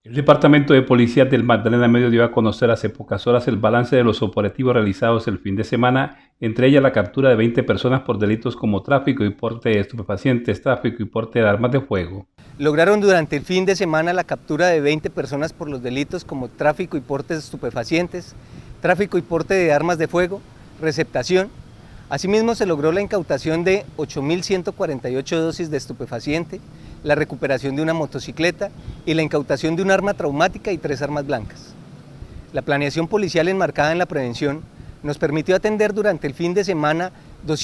El Departamento de Policía del Magdalena Medio dio a conocer hace pocas horas el balance de los operativos realizados el fin de semana, entre ellas la captura de 20 personas por delitos como tráfico y porte de estupefacientes, tráfico y porte de armas de fuego. Lograron durante el fin de semana la captura de 20 personas por los delitos como tráfico y porte de estupefacientes, tráfico y porte de armas de fuego, receptación. Asimismo, se logró la incautación de 8.148 dosis de estupefaciente, la recuperación de una motocicleta y la incautación de un arma traumática y 3 armas blancas. La planeación policial enmarcada en la prevención nos permitió atender durante el fin de semana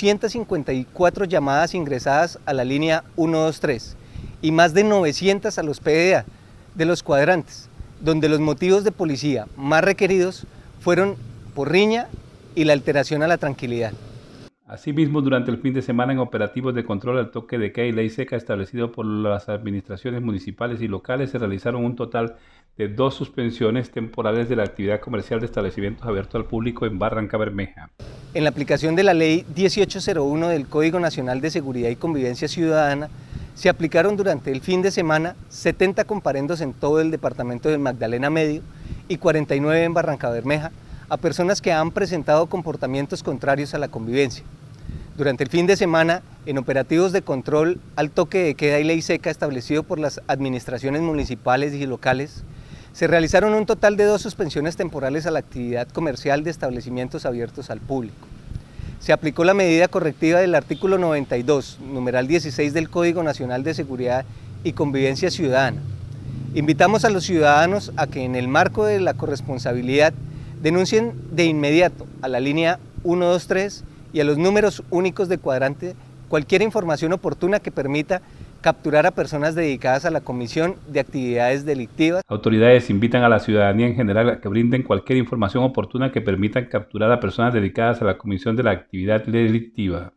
254 llamadas ingresadas a la línea 123 y más de 900 a los PDA de los cuadrantes, donde los motivos de policía más requeridos fueron por riña y la alteración a la tranquilidad. Asimismo, durante el fin de semana en operativos de control al toque de queda y ley seca establecido por las administraciones municipales y locales, se realizaron un total de 2 suspensiones temporales de la actividad comercial de establecimientos abiertos al público en Barrancabermeja. En la aplicación de la Ley 1801 del Código Nacional de Seguridad y Convivencia Ciudadana, se aplicaron durante el fin de semana 70 comparendos en todo el departamento del Magdalena Medio y 49 en Barrancabermeja a personas que han presentado comportamientos contrarios a la convivencia. Durante el fin de semana, en operativos de control al toque de queda y ley seca establecido por las administraciones municipales y locales, se realizaron un total de 2 suspensiones temporales a la actividad comercial de establecimientos abiertos al público. Se aplicó la medida correctiva del artículo 92, numeral 16 del Código Nacional de Seguridad y Convivencia Ciudadana. Invitamos a los ciudadanos a que en el marco de la corresponsabilidad denuncien de inmediato a la línea 123 y a los números únicos de cuadrante cualquier información oportuna que permita capturar a personas dedicadas a la comisión de actividades delictivas. Autoridades invitan a la ciudadanía en general a que brinden cualquier información oportuna que permita capturar a personas dedicadas a la comisión de la actividad delictiva.